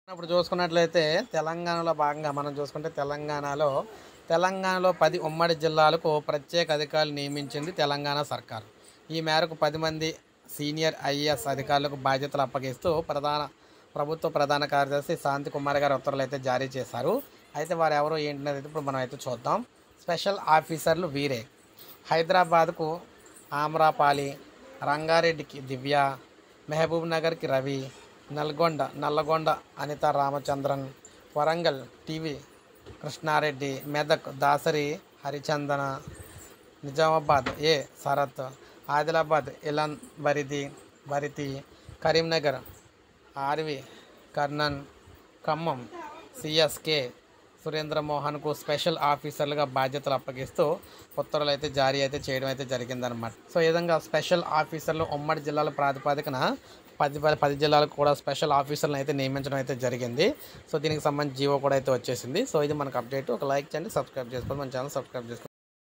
ఇప్పుడు చూసుకున్నట్లయితే తెలంగాణలో భాగంగా మనం చూసుకుంటే తెలంగాణలో 10 ఉమ్మడి జిల్లాలకు ప్రత్యేక అధికారులు నియమించింది తెలంగాణ సర్కార్. ఈ మేరకు 10 మంది సీనియర్ ఐఏఎస్ అధికారులకు బాధ్యతలు అప్పగిస్తూ ప్రభుత్వ ప్రధాన కార్యదర్శి శాంతి కుమార్ గారు ఉత్తర్వులు అయితే జారీ చేశారు. అయితే వారు ఎవరో ఏంటనేది ఇప్పుడు మనం అయితే చూద్దాం. స్పెషల్ ఆఫీసర్లు వీరే: హైదరాబాద్కు ఆమ్రపాలి, రంగారెడ్డికి దివ్య, మహబూబ్ నగర్కి Ravi, Nalgonda Anitha Ramachandran, Warangal TV Krishna Reddy, Medak Dasari Harichandana, Nizamabad A Sharath, Adilabad Ilambarithi, Karimnagar RV Karnan, Khammam CSK సురేంద్రమోహన్కు స్పెషల్ ఆఫీసర్లుగా బాధ్యతలు అప్పగిస్తూ ఉత్తర్వులు అయితే జారీ అయితే చేయడం అయితే జరిగిందనమాట. సో ఈ విధంగా స్పెషల్ ఆఫీసర్లు ఉమ్మడి జిల్లాల ప్రాతిపదికన 10 జిల్లాలకు కూడా స్పెషల్ ఆఫీసర్లను అయితే నియమించడం అయితే జరిగింది. సో దీనికి సంబంధించి జీవో కూడా అయితే వచ్చేసింది. సో ఇది మనకు అప్డేట్. ఒక లైక్ చేయండి, సబ్స్క్రైబ్ చేసుకోండి, మన ఛానల్ సబ్స్క్రైబ్ చేసుకోండి.